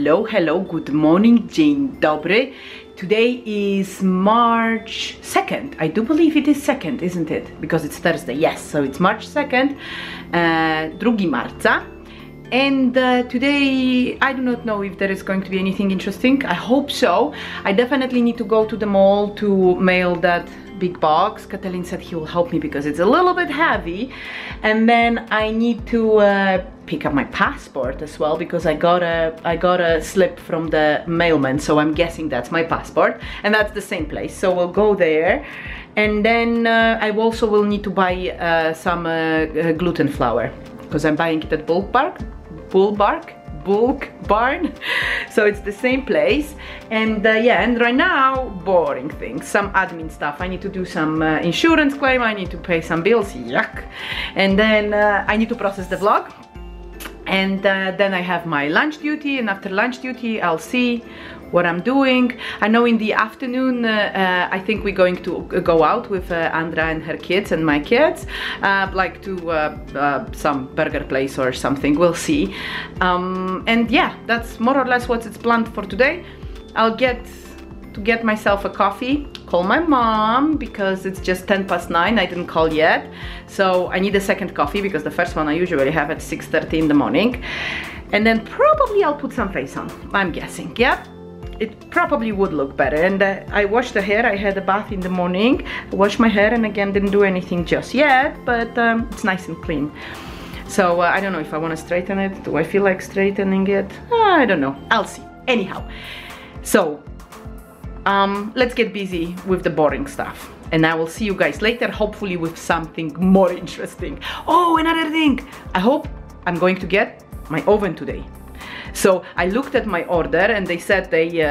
Hello, good morning, dzień dobry. Today is March 2nd. I do believe it is 2nd, isn't it? Because it's Thursday. Yes, so it's March 2nd, 2 marca. And today, I do not know if there is going to be anything interesting. I hope so. I definitely need to go to the mall to mail that big box. Katalin said he will help me because it's a little bit heavy. And then I need to pick up my passport as well, because I got a slip from the mailman, so I'm guessing that's my passport, and that's the same place. So we'll go there, and then I also will need to buy some gluten flour, because I'm buying it at Bulk Barn, so it's the same place. And yeah, and right now, boring things, some admin stuff. I need to do some insurance claim, I need to pay some bills, yuck. And then I need to process the vlog, and then I have my lunch duty, and after lunch duty I'll see what I'm doing. I know in the afternoon I think we're going to go out with Andra and her kids and my kids, like to some burger place or something, we'll see. And yeah, that's more or less what it's planned for today. I'll get myself a coffee, call my mom, because it's just 9:10. I didn't call yet, so I need a second coffee, because the first one I usually have at 6:30 in the morning. And then probably I'll put some face on, I'm guessing. Yeah, it probably would look better. And I washed the hair, I had a bath in the morning, washed my hair, and again didn't do anything just yet, but it's nice and clean. So I don't know if I want to straighten it. Do I feel like straightening it? I don't know, I'll see. Anyhow, so let's get busy with the boring stuff, and I will see you guys later, hopefully with something more interesting. Oh, another thing, I hope I'm going to get my oven today. So I looked at my order, and they said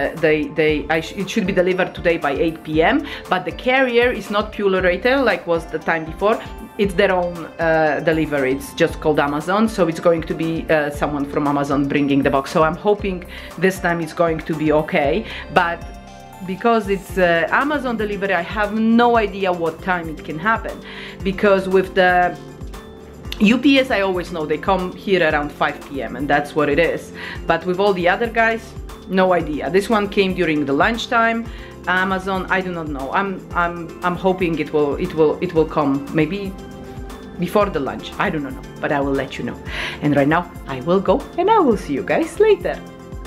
it should be delivered today by 8 p.m. But the carrier is not Pure Retail like was the time before. It's their own delivery. It's just called Amazon, so it's going to be someone from Amazon bringing the box. So I'm hoping this time it's going to be okay. But because it's Amazon delivery, I have no idea what time it can happen, because with the UPS I always know they come here around 5 p.m. and that's what it is. But with all the other guys, no idea. This one came during the lunchtime. Amazon, I do not know. I'm hoping it will come maybe before the lunch. I do not know, but I will let you know. And right now I will go, and I will see you guys later.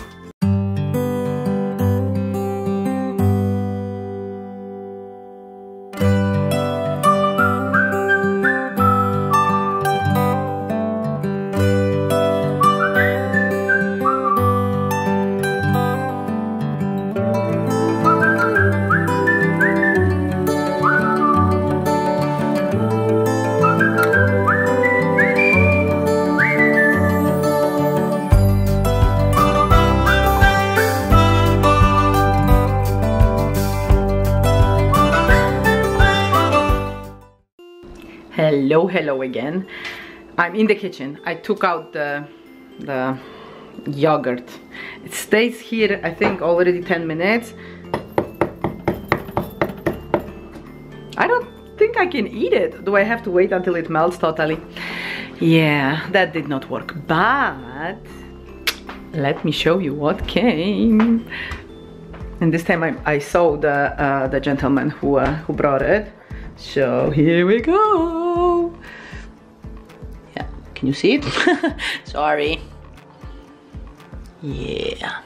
Hello again. I'm in the kitchen. I took out the yogurt. It stays here, I think, already 10 minutes. I don't think I can eat it. Do I have to wait until it melts totally? Yeah, that did not work. But let me show you what came. And this time I saw the gentleman who brought it. So here we go. Yeah, can you see it? Sorry. Yeah.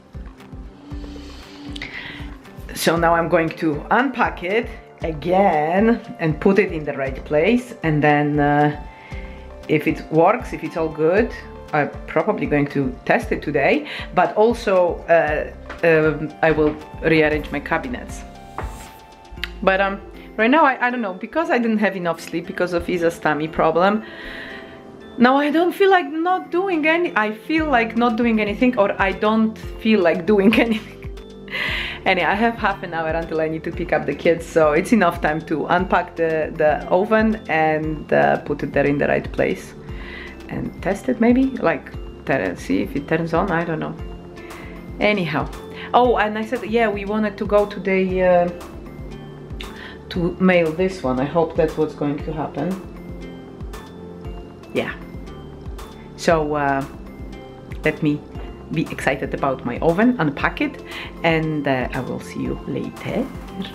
So now I'm going to unpack it again and put it in the right place, and then if it works, if it's all good, I'm probably going to test it today, but also I will rearrange my cabinets. But right now, I don't know, because I didn't have enough sleep because of Isa's tummy problem. Now I don't feel like not doing I feel like not doing anything, or I don't feel like doing anything. Anyway, I have half an hour until I need to pick up the kids, so it's enough time to unpack the oven and put it there in the right place. And test it maybe, like see if it turns on, I don't know. Anyhow. Oh, and I said, yeah, we wanted to go today to mail this one. I hope that's what's going to happen. Yeah. So let me be excited about my oven, unpack it, and I will see you later.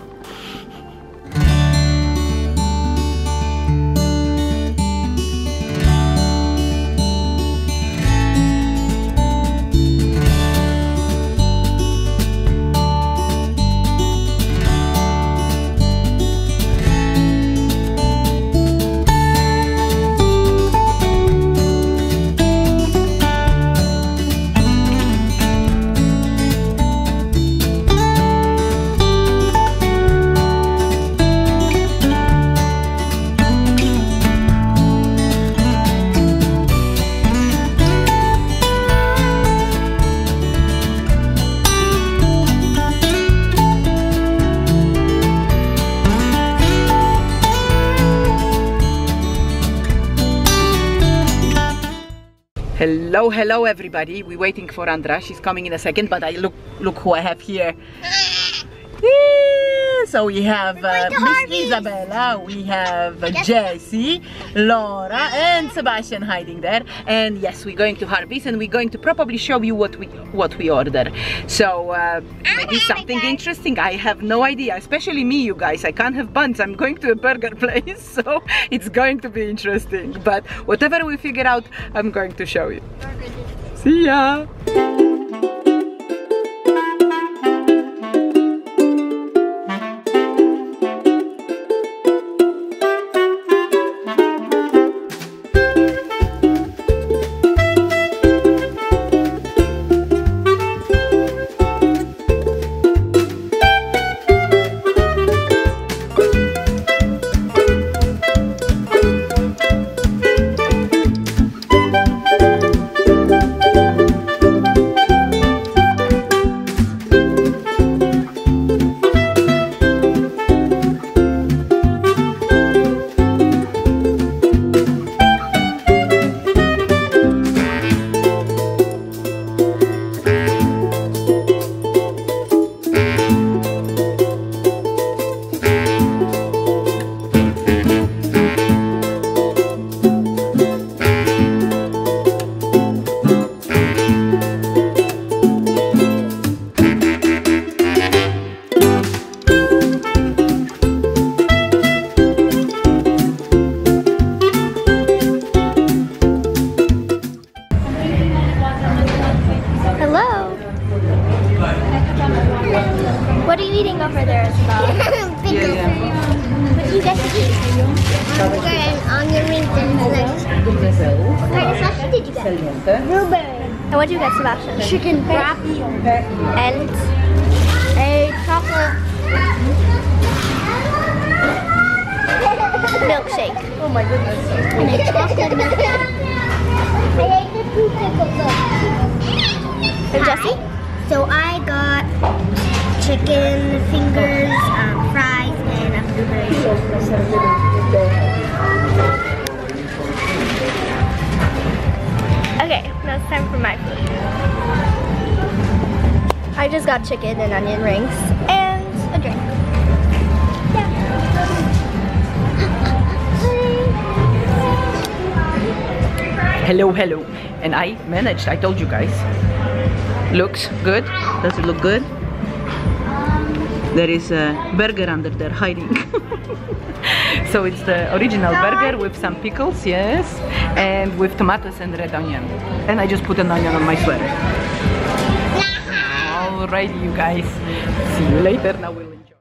Hello everybody. We're waiting for Andra. She's coming in a second, but look who I have here. So we have Miss Isabella, we have Jessie, Laura and Sebastian hiding there. And yes, we're going to Harvey's and we're going to probably show you what we order. So maybe something interesting. I have no idea, especially me, you guys. I can't have buns. I'm going to a burger place, so it's going to be interesting. But whatever we figure out, I'm going to show you. See ya! What are you eating over there, Isabel? Pickles. What do you get to eat? Hamburger and onion rings and lettuce. What kind of sausage did you get? Blueberry. And what did you get, Sebastian? Chicken wrap. And a chocolate milkshake. Oh my goodness. And a chocolate milkshake. I ate the two pickles. And Jessie? So I got chicken fingers, fries, and a blueberry. Okay, now it's time for my food. I just got chicken and onion rings and a drink. Yeah. Hello, hello. And I managed, I told you guys. Looks good. Does it look good? There is a burger under there hiding. So it's the original burger with some pickles, yes, and with tomatoes and red onion. And I just put an onion on my sweater. Alrighty, you guys. See you later. Now we'll enjoy.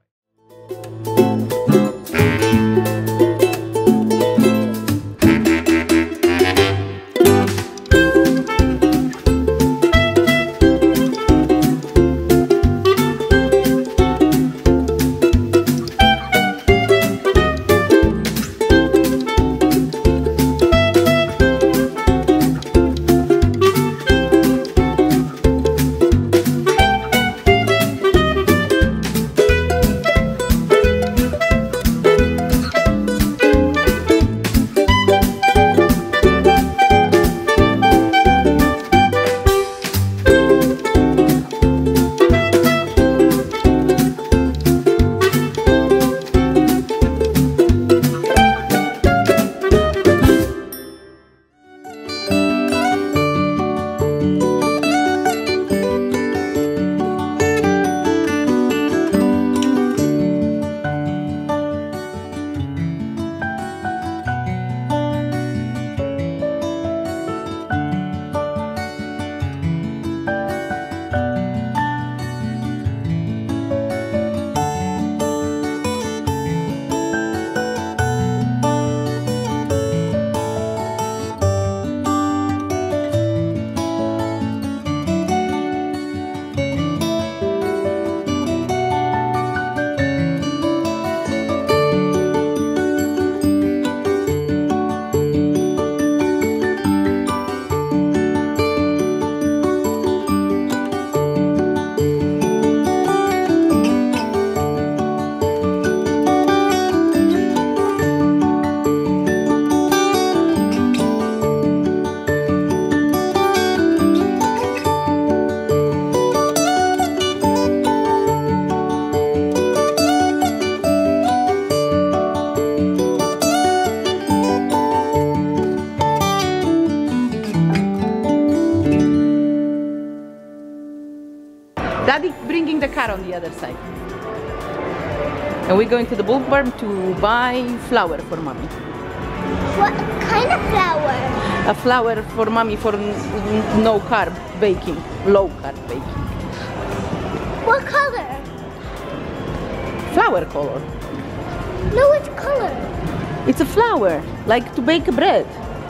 car on the other side. And we're going to the Bulk Barn to buy flour for mommy. What kind of flour? A flour for mommy for no carb baking, low carb baking. What color? Flour color. No, it's color. It's a flour, like to bake bread.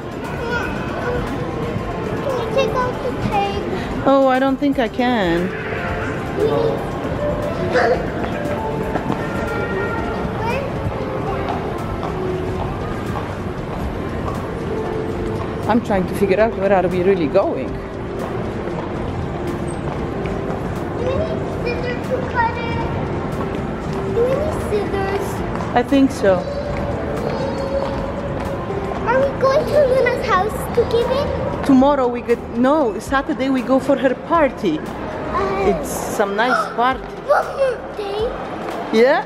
Can you take out the tape? Oh, I don't think I can. I'm trying to figure out where are we really going. Do we need scissors to cut it? Do we need scissors? I think so. Are we going to Luna's house to give it? Tomorrow we get, no, Saturday we go for her party. It's some nice party. One more day. Yeah?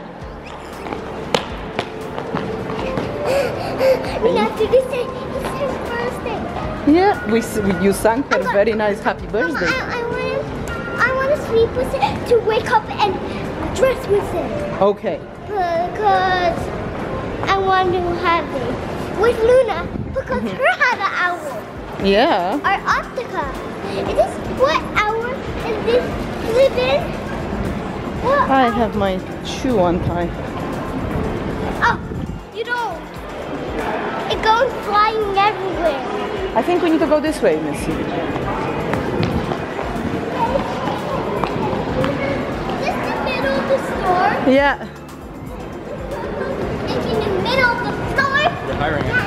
After this day, it's her birthday. Yeah, you sang her very nice happy birthday. I want to sleep with it, to wake up and dress with it. Okay. Because I want to have it with Luna, because her had an owl. Yeah. Our Optica. Is this what owl is this live in? What I owl? have my shoe untied. Oh, you don't. It goes flying everywhere. I think we need to go this way, Missy. Is this the middle of the store? Yeah. It's in the middle of the store? They're hiring it.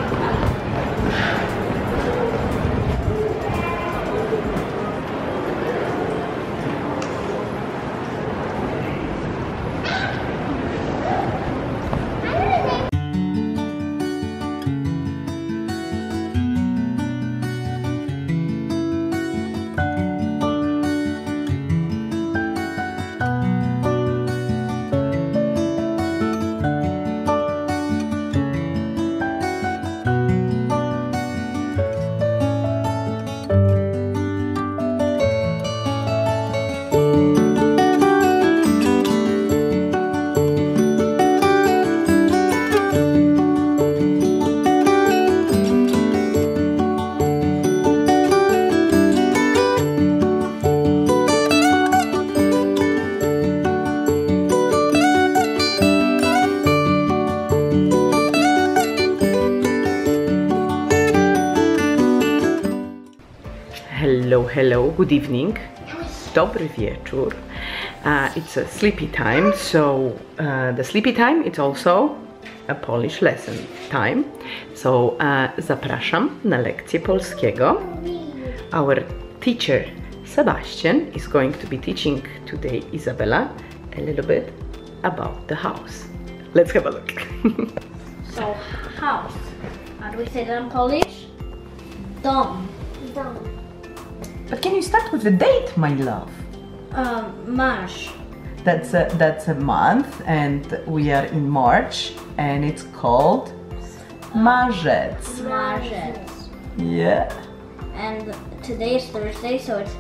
Hello, good evening. Dobry wieczór. It's a sleepy time, so the sleepy time it's also a Polish lesson time. So zapraszam na lekcję polskiego. Our teacher Sebastian is going to be teaching today Isabella a little bit about the house. Let's have a look. So, house. How do we say that in Polish? Dom. Dom. But can you start with the date, my love? March. That's a month, and we are in March, and it's called Marzec. Marzec. Yeah. And today is Thursday, so it's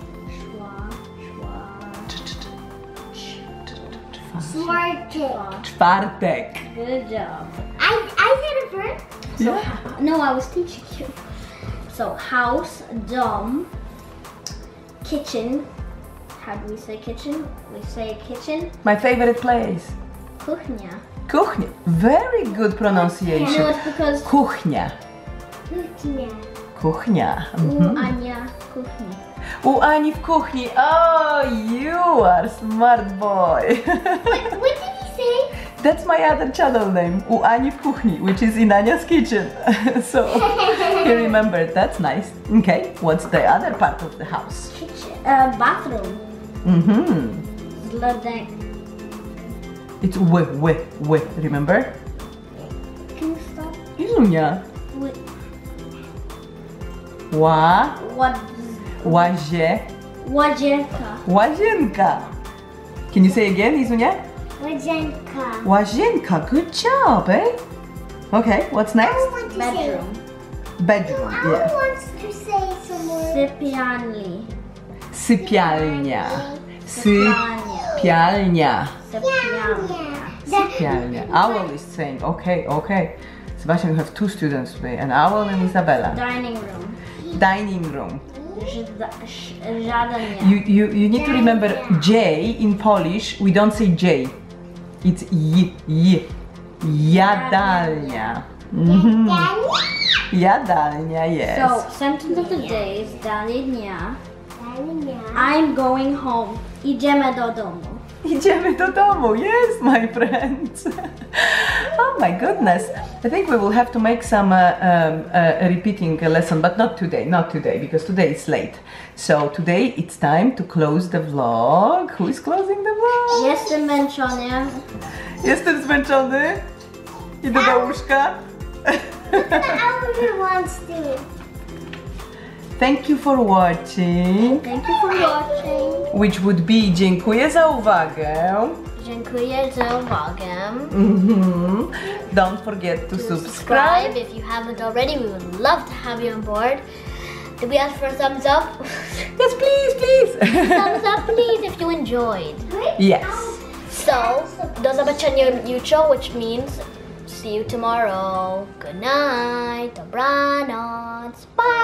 Czwartek. Good job. I did it first. So, no, I was teaching you. So, house, dom, kitchen. How do we say kitchen? We say kitchen. My favorite place. Kuchnia. Kuchnia. Very good You pronunciation. know it's because Kuchnia. Kuchnia. u Ania kuchni. U Ani w kuchni. Oh, you are smart boy. What did he say? That's my other channel name, U Ani w kuchni, which is in Ania's kitchen. So you remember, that's nice. Okay, what's the other part of the house? Kitchen. Bathroom. Zladek. It's we, remember? Can you stop? Izunia. Wi- Łazienka. Łazienka. Can you say again, Izunia? Łazienka. Łazienka. Good job, eh? Okay, what's next? want to Bedroom. Bedroom, I yeah. want to say some more. Sypialni. Sypialnia. Sypialnia. Sypialnia. Sypialnia. Owl is saying, okay, okay. Sebastian, you have two students today, an owl and Isabella. Dining room. Dining room. Jadalnia. You need to remember J in Polish, we don't say J. It's J. Jadalnia. Jadalnia, yes. So, sentence of the day is Jadalnia. I'm going home. Idziemy do domu. Idziemy do domu, yes, my friends. Oh my goodness. I think we will have to make some repeating lesson, but not today, because today is late. So today it's time to close the vlog. Who is closing the vlog? Jestem zmęczony. Jestem zmęczony. Idę do łóżka. Owl wants to. Thank you for watching. Thank you for watching. Which would be dziękuję za uwagę. Dziękuję za uwagę. Don't forget to subscribe. If you haven't already, we would love to have you on board. Did we ask for a thumbs up? Yes, please, please. Thumbs up, please, if you enjoyed. Yes. So, do zobaczenia jutro, which means see you tomorrow. Good night. Dobranoc. Bye.